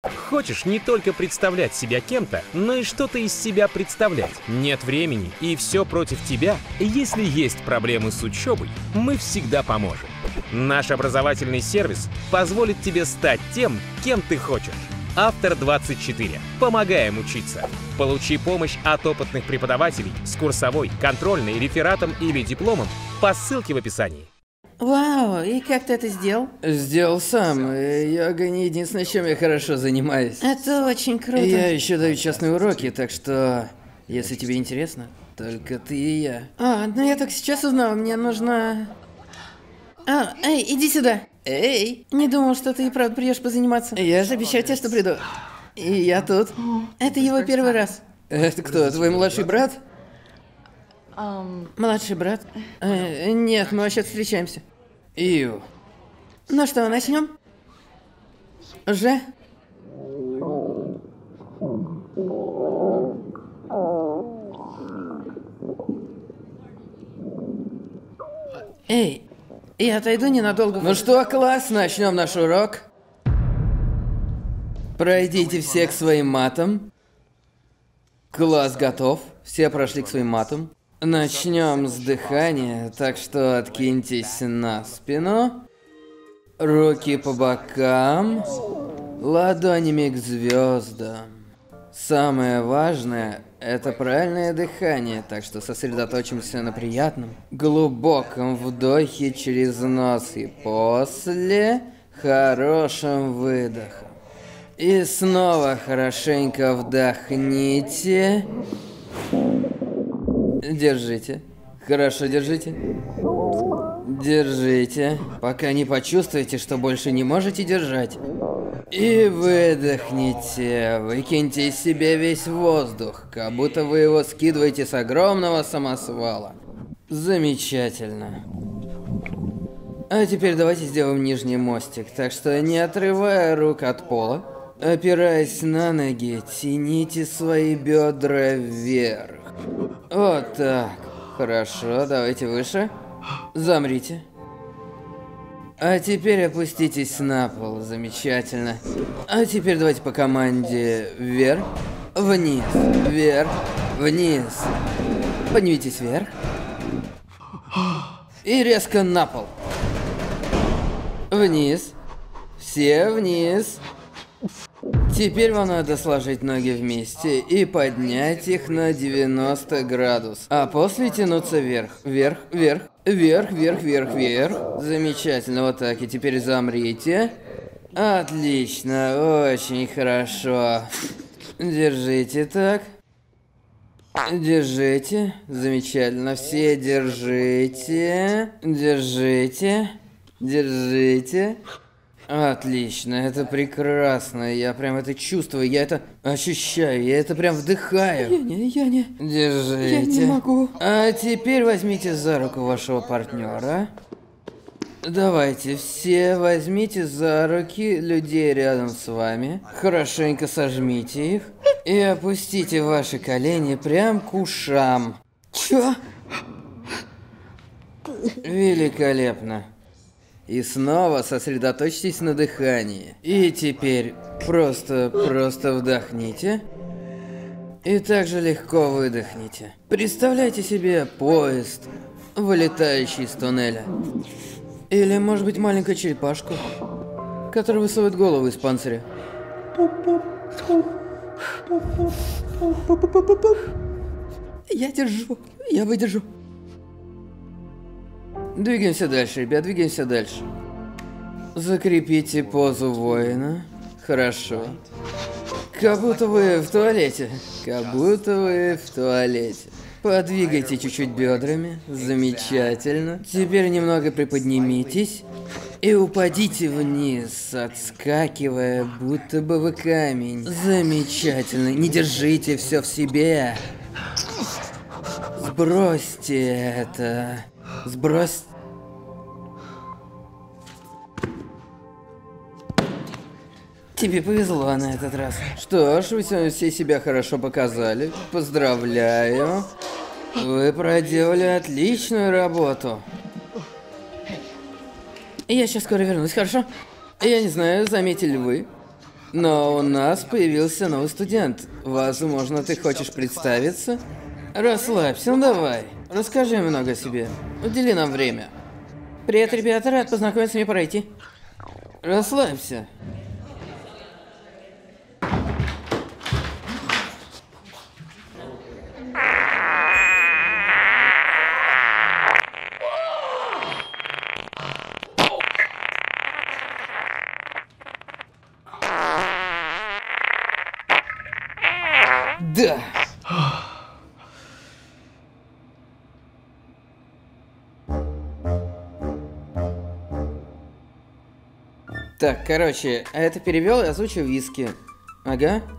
Хочешь не только представлять себя кем-то, но и что-то из себя представлять. Нет времени и все против тебя? Если есть проблемы с учебой, мы всегда поможем. Наш образовательный сервис позволит тебе стать тем, кем ты хочешь. Автор 24. Помогаем учиться. Получи помощь от опытных преподавателей с курсовой, контрольной, рефератом или дипломом по ссылке в описании. Вау, и как ты это сделал? Сделал сам. Йога не единственное, чем я хорошо занимаюсь. Это очень круто. Я еще даю частные уроки, так что, если тебе интересно, только ты и я. Ну я только сейчас узнал, мне нужно... Эй, иди сюда. Эй! Не думал, что ты и правда придешь позаниматься. Я же обещаю тебе, что приду. И я тут. Это его первый раз. Это кто, твой младший брат? Младший брат? Нет, мы вообще встречаемся. Ию. Ну что, начнем? Уже? Эй, я отойду ненадолго. Ну что, класс, начнем наш урок. Пройдите все к своим матам. Класс готов. Все прошли к своим матам. Начнем с дыхания, так что откиньтесь на спину. Руки по бокам. Ладонями к звездам. Самое важное – это правильное дыхание, так что сосредоточимся на приятном, глубоком вдохе через нос и после хорошим выдохом. И снова хорошенько вдохните. Держите. Хорошо, держите. Держите, пока не почувствуете, что больше не можете держать. И выдохните. Выкиньте из себя весь воздух, как будто вы его скидываете с огромного самосвала. Замечательно. А теперь давайте сделаем нижний мостик. Так что, не отрывая рук от пола, опираясь на ноги, тяните свои бедра вверх. Вот так. Хорошо, давайте выше. Замрите. А теперь опуститесь на пол. Замечательно. А теперь давайте по команде вверх, вниз, вверх, вниз. Поднимитесь вверх. И резко на пол. Вниз. Все вниз. Теперь вам надо сложить ноги вместе и поднять их на 90 градусов. А после тянуться вверх. Вверх, вверх, вверх, вверх, вверх, вверх. Замечательно, вот так. И теперь замрите. Отлично, очень хорошо. Держите так. Держите. Замечательно. Все держите. Держите. Держите. Отлично, это прекрасно. Я прям это чувствую, я это ощущаю, я это прям вдыхаю. Я не... Держите. Я не могу. А теперь возьмите за руку вашего партнера. Давайте, все возьмите за руки людей рядом с вами. Хорошенько сожмите их. И опустите ваши колени прям к ушам. Чё? Великолепно. И снова сосредоточьтесь на дыхании. И теперь просто вдохните. И также легко выдохните. Представляйте себе поезд, вылетающий из туннеля. Или, может быть, маленькую черепашку, которая высовывает голову из панциря. Я держу. Я выдержу. Двигаемся дальше, ребят, двигаемся дальше. Закрепите позу воина. Хорошо. Как будто вы в туалете. Как будто вы в туалете. Подвигайте чуть-чуть бедрами. Замечательно. Теперь немного приподнимитесь. И упадите вниз, отскакивая, будто бы вы камень. Замечательно. Не держите все в себе. Сбросьте это. Сбрось. Тебе повезло на этот раз. Что ж, вы сегодня все себя хорошо показали. Поздравляю. Вы проделали отличную работу. Я сейчас скоро вернусь, хорошо? Я не знаю, заметили вы, Но у нас появился новый студент. Возможно, ты хочешь представиться? Расслабься, ну давай. Расскажи много о себе. Удели нам время. Привет, ребята, рад познакомиться, мне пора идти. Расслабься. Да. Так, короче, а это перевел и озвучил виски. Ага.